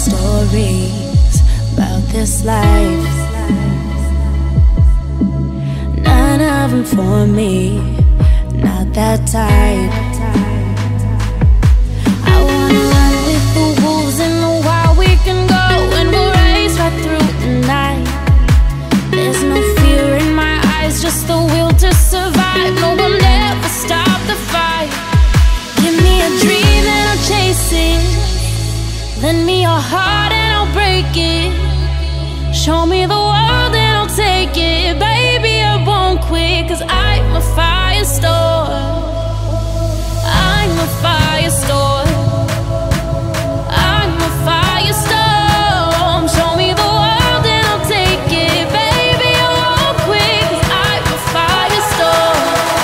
stories about this life. None of them for me, not that type. I wanna run with the wolves in the wild. We can go and we'll race right through the night. There's no fear in my eyes, just the will to survive. No, we'll never stop the fight. Give me a dream and I'll chase it. Lend me your heart and I'll break it. Show me the world and I'll take it. Baby, I won't quit, 'cause I'm a firestorm. I'm a firestorm. I'm a firestorm. Show me the world and I'll take it. Baby, I won't quit, 'cause I'm a firestorm.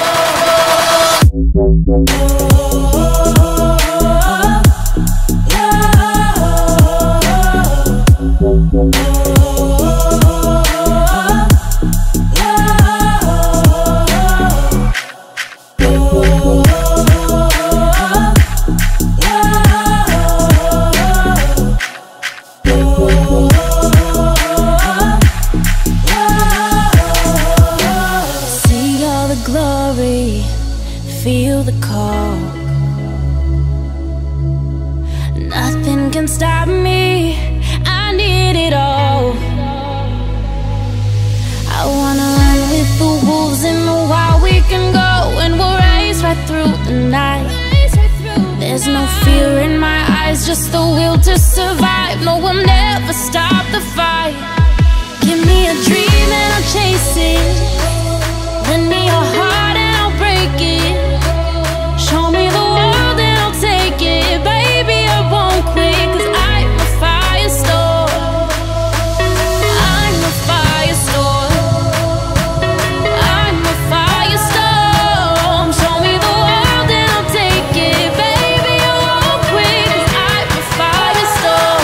See all the glory, feel the call. Nothing can stop me, I need it all. I wanna run with the wolves in the wild. We can go and we'll race right through the night. There's no fear in my eyes, just the will to survive. No, we'll never stop the fight. Give me a dream and I'll chase it. Lend me your heart and I'll break it. Show me the world and I'll take it. Baby, I won't quit, 'cause I'm a firestorm. I'm a firestorm. I'm a firestorm. Show me the world and I'll take it. Baby, I won't quit, 'cause I'm a firestorm.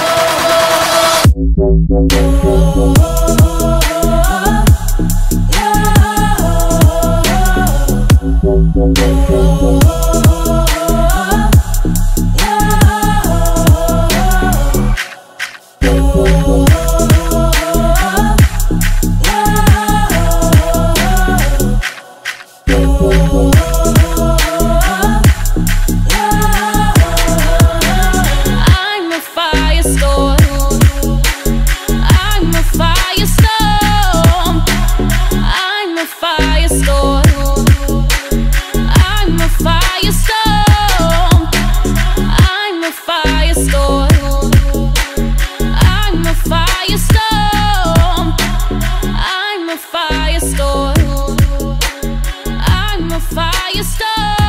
I'm a firestorm. I'm a firestorm. I'm a firestorm. I'm a firestorm. I'm a firestorm. I'm a firestorm. I'm a firestorm. I'm a firestorm.